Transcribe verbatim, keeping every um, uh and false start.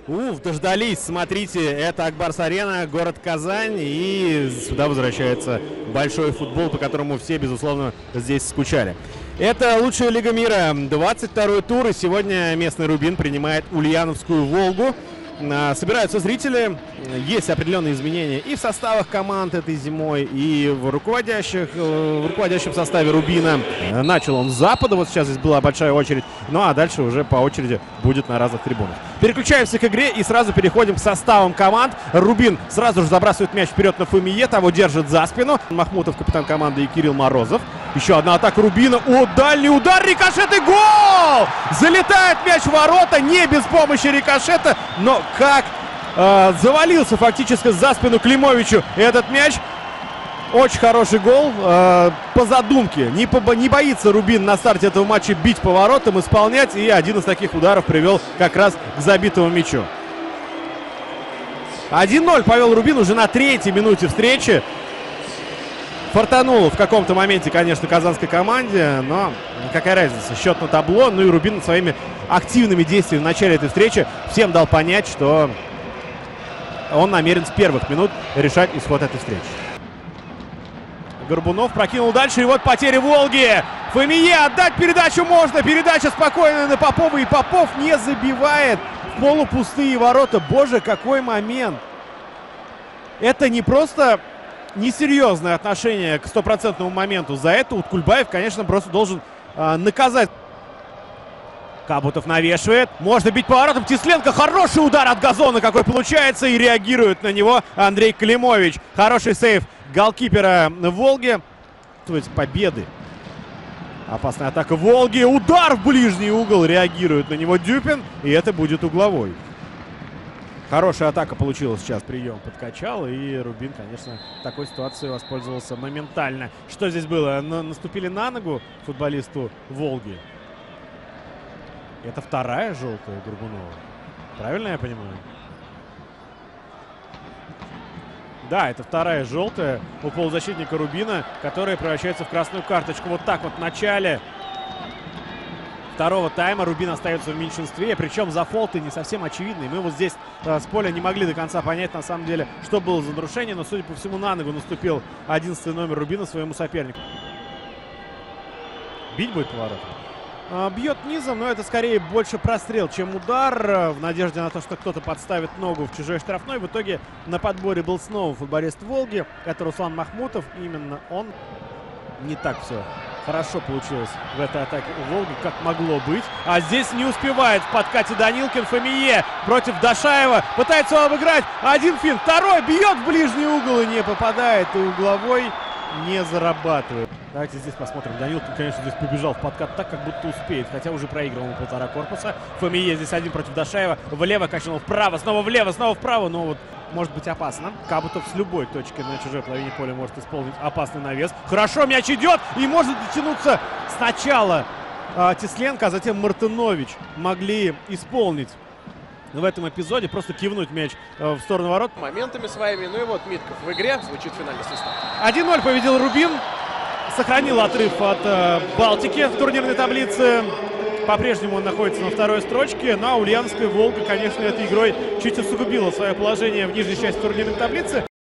Уф, дождались, смотрите, это Акбарс-арена, город Казань, и сюда возвращается большой футбол, по которому все, безусловно, здесь скучали. Это лучшая лига мира, двадцать второй тур, и сегодня местный Рубин принимает Ульяновскую Волгу. Собираются зрители, есть определенные изменения и в составах команд этой зимой, и в, руководящих, в руководящем составе Рубина. Начал он с запада, вот сейчас здесь была большая очередь, ну а дальше уже по очереди будет на разных трибунах. Переключаемся к игре и сразу переходим к составам команд. Рубин сразу же забрасывает мяч вперед на Фомие, того держит за спину. Махмутов, капитан команды, и Кирилл Морозов. Еще одна атака Рубина. О, дальний удар, рикошет и гол! Залетает мяч в ворота, не без помощи рикошета, но как э, завалился фактически за спину Климовичу этот мяч. Очень хороший гол. Э, по задумке. Не, по, не боится Рубин на старте этого матча бить по воротам, исполнять. И один из таких ударов привел как раз к забитому мячу. один ноль повел Рубин уже на третьей минуте встречи. Фартануло в каком-то моменте, конечно, казанской команде, но какая разница, счет на табло. Ну и Рубин своими активными действиями в начале этой встречи всем дал понять, что он намерен с первых минут решать исход этой встречи. Горбунов прокинул дальше, и вот потеря Волги. Фомие, отдать передачу можно, передача спокойная на Попова, и Попов не забивает в полупустые ворота. Боже, какой момент! Это не просто несерьезное отношение к стопроцентному моменту. За это Уткульбаев, конечно, просто должен э, наказать. Кабутов навешивает. Можно бить поворотом. Тесленко. Хороший удар от газона какой получается. И реагирует на него Андрей Климович. Хороший сейв голкипера Волги. То есть победы. Опасная атака Волги. Удар в ближний угол. Реагирует на него Дюпин. И это будет угловой. Хорошая атака получилась сейчас, прием подкачал, и Рубин, конечно, такой ситуацией воспользовался моментально. Что здесь было? На, наступили на ногу футболисту Волги. Это вторая желтая Горбунова. Правильно я понимаю? Да, это вторая желтая у полузащитника Рубина, которая превращается в красную карточку. Вот так вот в начале второго тайма Рубин остается в меньшинстве, причем за фолты не совсем очевидный. Мы вот здесь э, с поля не могли до конца понять, на самом деле, что было за нарушение, но, судя по всему, на ногу наступил одиннадцатый номер Рубина своему сопернику. Бить будет поворотом. Э, бьет низом, но это скорее больше прострел, чем удар, э, в надежде на то, что кто-то подставит ногу в чужой штрафной. В итоге на подборе был снова футболист Волги, это Руслан Махмутов. Именно он. Не так все хорошо получилось в этой атаке у Волги, как могло быть. А здесь не успевает в подкате Данилкин. Фомие против Дашаева. Пытается его обыграть. Один финт. Второй бьет в ближний угол и не попадает. И угловой не зарабатывает. Давайте здесь посмотрим. Данилкин, конечно, здесь побежал в подкат так, как будто успеет. Хотя уже проигрывал ему полтора корпуса. Фомие здесь один против Дашаева. Влево качнул, вправо, снова влево, снова вправо. Но вот может быть опасно. Кабутов с любой точки на чужой половине поля может исполнить опасный навес. Хорошо, мяч идет и может дотянуться сначала э, Тесленко, а затем Мартынович могли исполнить в этом эпизоде. Просто кивнуть мяч э, в сторону ворот. Моментами своими. Ну и вот Митков в игре. Звучит финальный свисток. один ноль победил Рубин. Сохранил отрыв от э, Балтики в турнирной таблице. По-прежнему он находится на второй строчке. Ну а Ульяновская Волга, конечно, этой игрой чуть усугубила свое положение в нижней части турнирной таблицы.